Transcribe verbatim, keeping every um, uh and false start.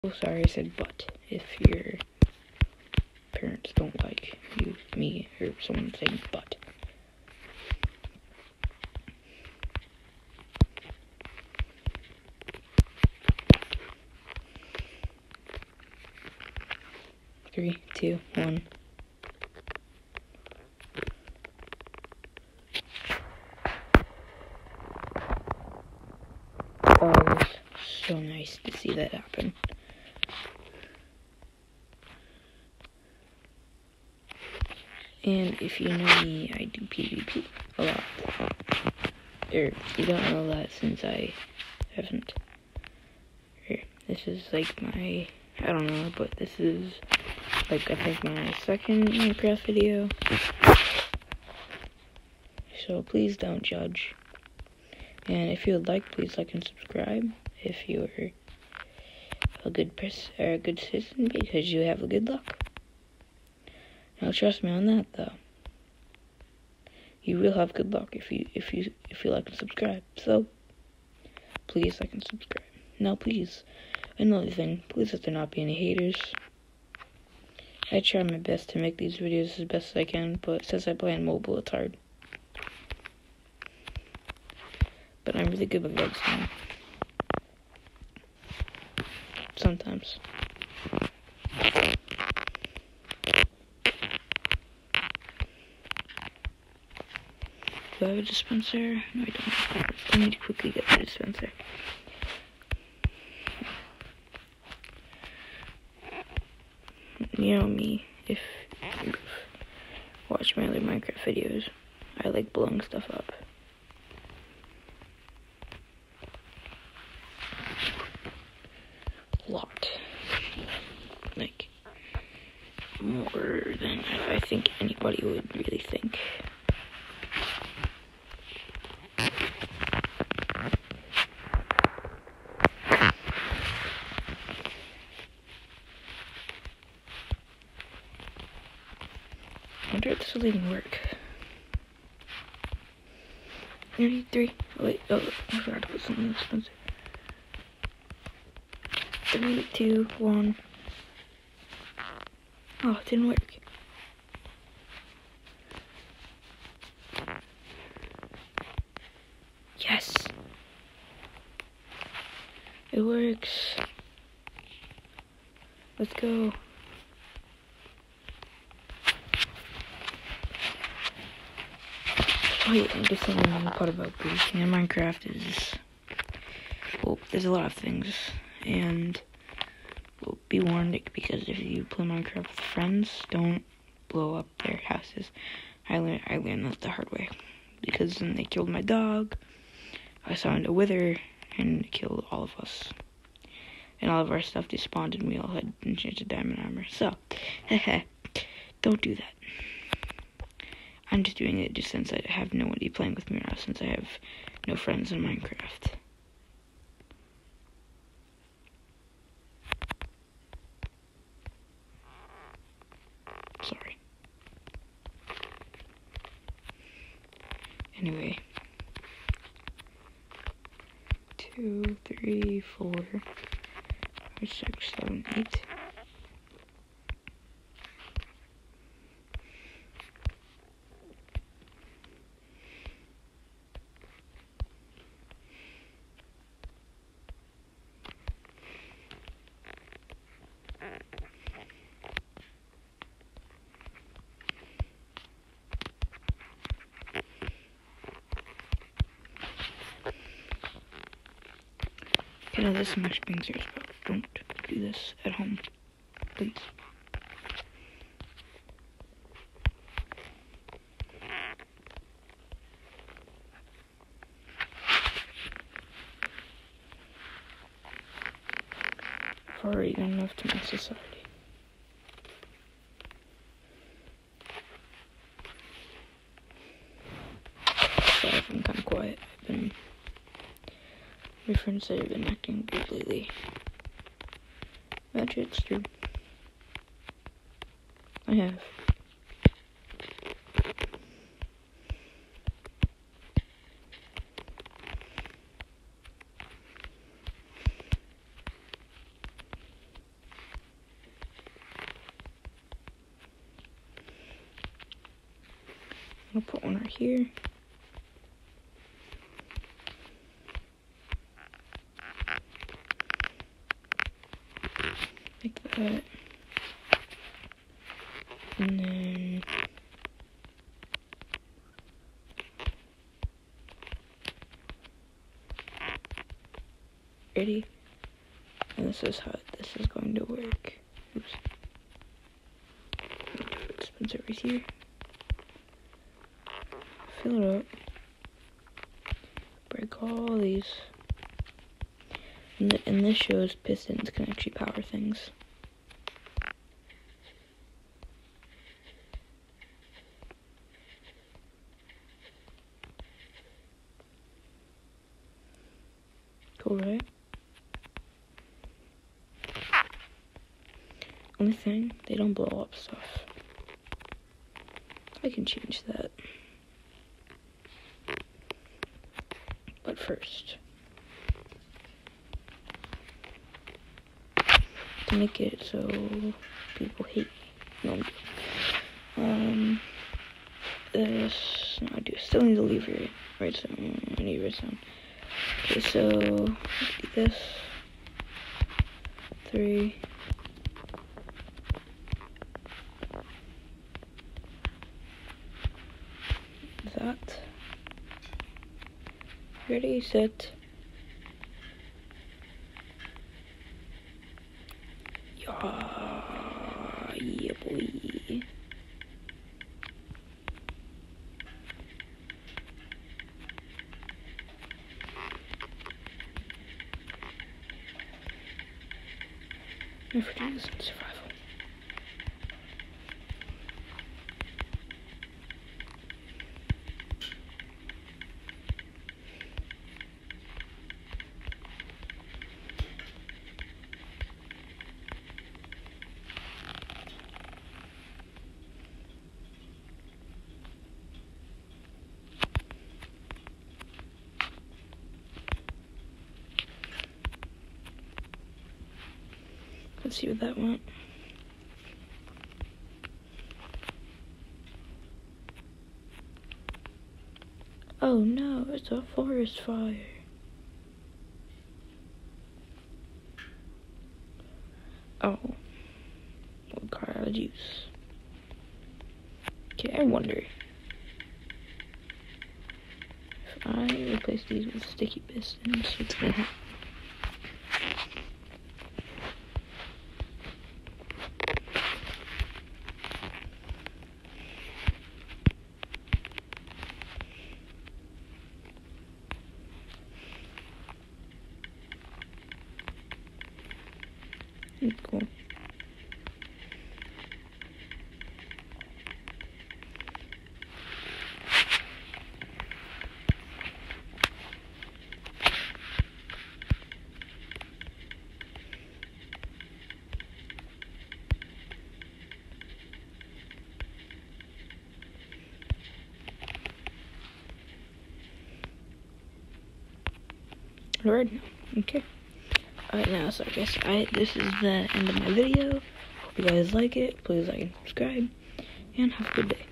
Oh, sorry, I said but. If your parents don't like you, me, or someone saying but. Three, two, one. Oh, it was so nice to see that happen. And if you know me, I do PvP a lot. Or, you don't know that since I haven't. Or, this is like my, I don't know, but this is like, I think my second Minecraft video. So please don't judge. And if you would like, please like and subscribe if you are a good person or a good citizen, because you have a good luck. Now trust me on that though. You will have good luck if you if you if you like and subscribe. So please like and subscribe. Now please, another thing, please let there not be any haters. I try my best to make these videos as best as I can, but since I play on mobile, it's hard. But I'm really good with redstone. Sometimes. Do I have a dispenser? No, I don't. I need to quickly get the dispenser. You know me, if you watch my other Minecraft videos, I like blowing stuff up. A lot. Like, more than I think anybody would really think. I wonder if this will even work. Three, three. Oh, wait, oh, I forgot to put something in the dispenser. Three, two, one. Oh, it didn't work. Yes! It works. Let's go. Oh yeah, and just something I thought about breaking in Minecraft is, well, there's a lot of things, and, well, be warned, because if you play Minecraft with friends, don't blow up their houses. I learned, I learned that the hard way, because then they killed my dog, I summoned a wither, and it killed all of us. And all of our stuff despawned, and we all had enchanted diamond armor. So, heh don't do that. I'm just doing it just since I have nobody playing with me now, since I have no friends in Minecraft. Sorry. Anyway. Two, three, four, five, six, seven, eight. Okay, now this is much being serious about. Don't do this at home, please. I've already done enough to my society. Sorry if I'm kind of quiet. I've been. My friends said I've been acting weird lately. Actually, it's true. I have. I'm gonna put one right here. Like that. And then ready? And this is how this is going to work. Oops. Put dispenser right here. Fill it up. Break all these. And, th and this shows pistons can actually power things. Cool, right? Only thing, they don't blow up stuff. I can change that. But first, to make it so people hate me. No, um, this, no, I do still need to leave here. Right, so I need redstone. Okay, so do this. Three. That. Ready, set. Yeah, yeah, boy. Never do this in survival. Let's see what that went. Oh no, it's a forest fire. Oh. What car I would use. Okay, I wonder if I replace these with sticky pistons, what's gonna happen? Cool. Alright, okay. Alright, now, so I guess I this is the end of my video. Hope you guys like it. Please like and subscribe, and have a good day.